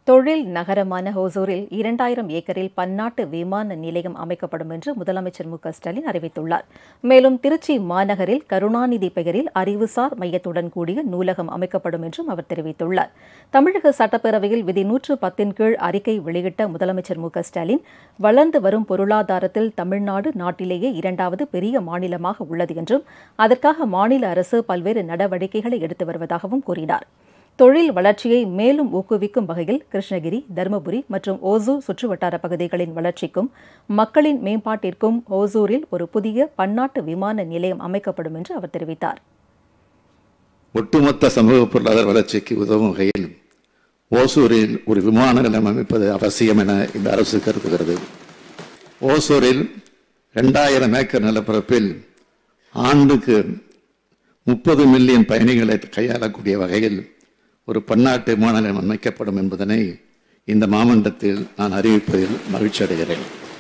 தொழில் நகரமான ஹோசூரில் 2000 ஏக்கரில் பன்னாட்டு விமான நிலையம் அமைக்கப்படும் என்று முதலமைச்சர் மு.க.ஸ்டாலின் அறிவித்துள்ளார். மேலும் திருச்சி மாநகரில் கருணாநிதி பெயரில் அறிவுசார் மையத்துடன் கூடிய நூலகம் அமைக்கப்படும் என்றும் அவர் தெரிவித்துள்ளார். தமிழக சட்டப்பேரவையில் விதி 110 கீழ் அறிக்கை வெளியிட்ட முதலமைச்சர் மு.க.ஸ்டாலின், வளர்ந்து வரும் பொருளாதாரத்தில் தமிழ்நாடு நாட்டிலேயே 2வது பெரிய மாநிலமாக உள்ளது என்றும் அதற்காக மாநில அரசு பல்வேறு நடவடிக்கைகளை எடுத்து வருவதாகவும் கூறினார். தொழில் வளர்ச்சியை மேலும் ஊக்குவிக்கும் வகையில் கிருஷ்ணகிரி, தருமபுரி மற்றும் ஓசூர் சுற்றுவட்டார பகுதிகளின் வளர்ச்சிக்கும் மக்களின் மேம்பாட்டிற்கும் ஓசூரில் ஒரு புதிய பன்னாட்டு விமான நிலையம் அமைக்கப்படும் என்று அவர் தெரிவித்தார். ஒட்டுமொத்த சமூக பொருளாதார வளர்ச்சிக்கு உதவும் வகையில் ஓசூரில் ஒரு விமான நிலையம் அமைப்பது அவசியம் என இந்த அரசு கருதுகிறது. ஓசூரில் 2000 ஏக்கர் நிலப்பரப்பில் ஆண்டுக்கு 30 மில்லியன் பயணிகளை கையாளக்கூடிய வகையில் ஒரு பன்னாட்டு விமான நிலையம் அமைக்கப்படும் என்பதனை இந்த மாமண்டத்தில் நான் அறிவிப்பதில் மகிழ்ச்சி அடைகிறேன்.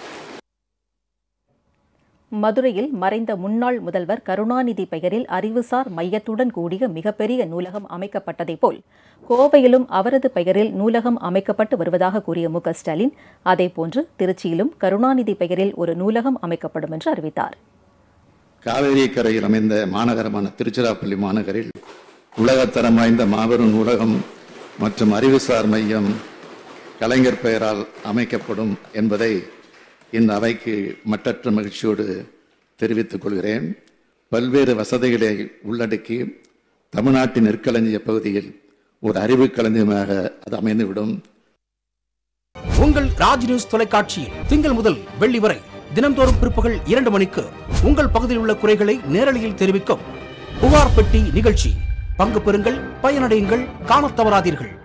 மதுரையில் மறைந்த முன்னாள் முதல்வர் கருணாநிதி பெயரில் அறிவுசார் மையத்துடன் கூடிய மிகப்பெரிய நூலகம் அமைக்கப்பட்டதைப் போல் கோவையிலும் அவரது பெயரில் நூலகம் அமைக்கப்பட்டு வருவதாக கூறிய மு.க.ஸ்டாலின், அதேபோன்று திருச்சியிலும் கருணாநிதி பெயரில் ஒரு நூலகம் அமைக்கப்படும் என்று அறிவித்தார். காவிரி கரையில் அமைந்த மாநகரமான திருச்சிராப்பள்ளி மாநகரில் உலகத்தரம் வாய்ந்த மாபெரும் நூலகம் மற்றும் அறிவுசார் மையம் கலைஞர் பெயரால் அமைக்கப்படும் என்பதை இந்த அவைக்கு மற்றற்ற மகிழ்ச்சியோடு தெரிவித்துக் கொள்கிறேன். பல்வேறு வசதிகளை உள்ளடக்கி தமிழ்நாட்டின் நெற்களஞ்சிய பகுதியில் ஒரு அறிவு களஞ்சியமாக அது அமைந்துவிடும். உங்கள் ராஜ் நியூஸ் தொலைக்காட்சியில் திங்கள் முதல் வெள்ளி வரை தினந்தோறும் பிற்பகல் 2 மணிக்கு உங்கள் பகுதியில் உள்ள குறைகளை நேரலையில் தெரிவிக்கும் புகார் பெட்டி நிகழ்ச்சி. பங்கு பெறுங்கள், பயனடையுங்கள், காணத் தவறாதீர்கள்.